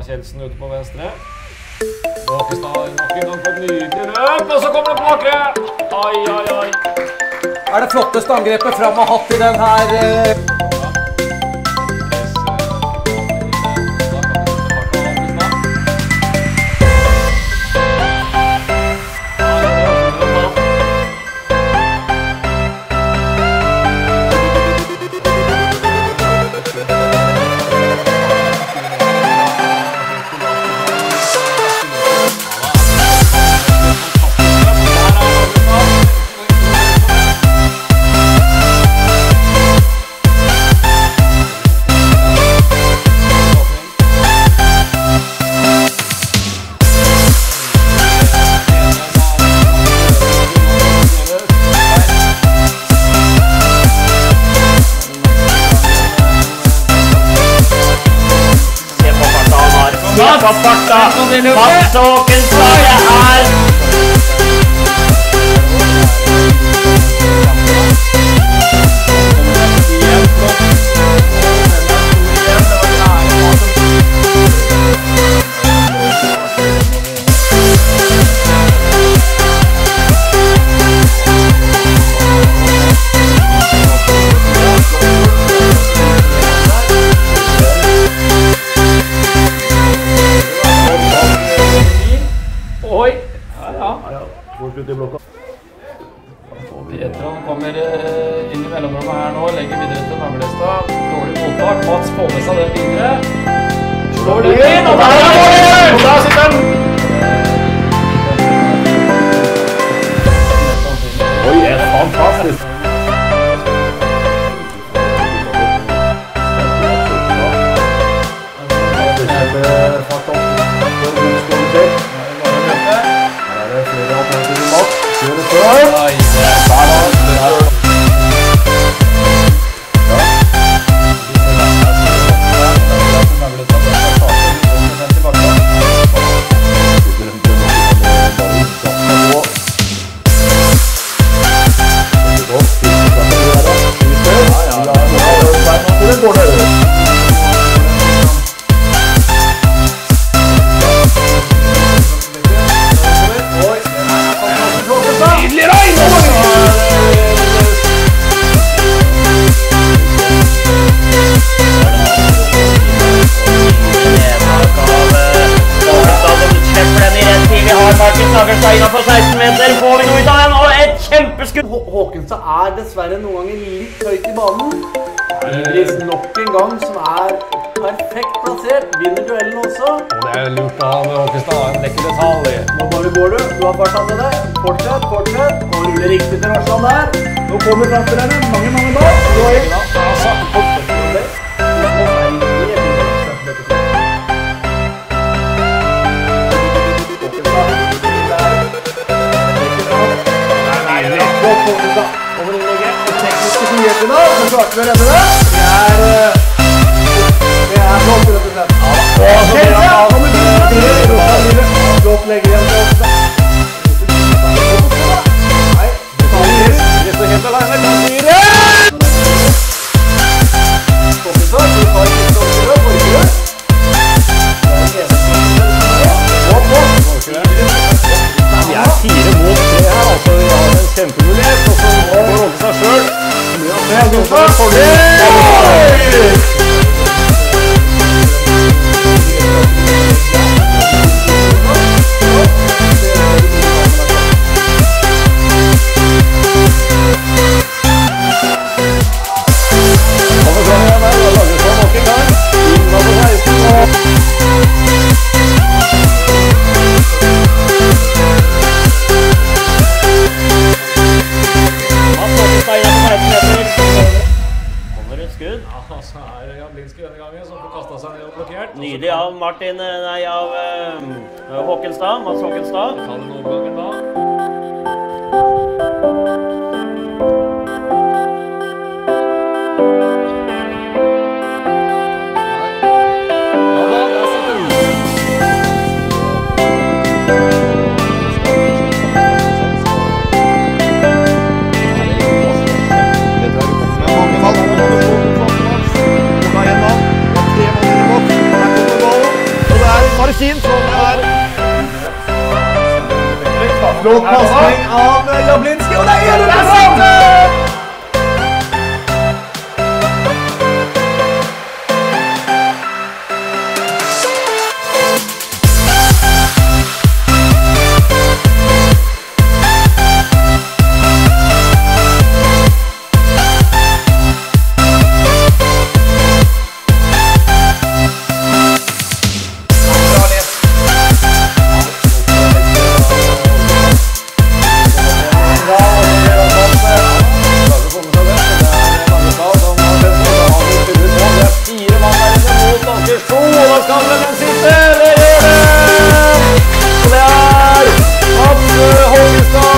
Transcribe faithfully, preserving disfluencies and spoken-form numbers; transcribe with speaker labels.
Speaker 1: Kjeldsen ute på venstre. Håkestad nok en gang på et nydelig løp, og så kommer det på bakre! Oi, oi, oi.
Speaker 2: Er det flotteste angrepet Fram har hatt i den her?
Speaker 3: På farta! Mats Håkenstad er
Speaker 1: Pietron kommer inn i mellomrommet her nå, legger videre til Naglestad. Dårlig mottak, Mats får med seg den videre. Slår det inn, og der er det! Og der sitter den!
Speaker 3: Oi, det er fantastisk! På seksten meter får vi noe ut av den, og et kjempeskudd!
Speaker 2: Håkenstad er dessverre noen ganger litt høyt i banen. Idris nok en gang som er perfekt plassert, vinner duellen også.
Speaker 1: Og det er lurt å ha med Håkestad, en lekker detalj.
Speaker 2: Nå bare går du, du har farta med deg. Fortsett, fortsett, og ruller riktig til Varsland der. Nå kommer framspillerne, mange, mange bak. Nå er det. Over innlegget, det tekniske fungerte nå, men klarte vi å redde det. Det er... Det er flott, rett og slett. Kjelse, kommer bilen. Flott legger igjen til Håkestad. Nei, det tar vi litt. Det står helt alene, kan vi det! Håkestad, du tar litt over og forrige.
Speaker 3: Vi er fire mot tre her, altså vi har en kjempemulighet, og så går Håkestad selv. Det er en fordel! Kommer fram igjen her, og lager sånn nok en gang. Inna på seksten, og... Kommer et skudd.
Speaker 1: Ja, så er det Jablinski denne gangen som får kastet seg ned og blokkert.
Speaker 3: Nydelig av Martin, nei, av uh, Håkenstad, Mats Håkenstad.
Speaker 1: Ta den overgangen da.
Speaker 4: Og det er
Speaker 3: Kien som er
Speaker 2: Flott passning av Jablinski, og det er ene prosent!
Speaker 3: Fire mann der inne mot Akershus, og da skal vel den sitte, eller?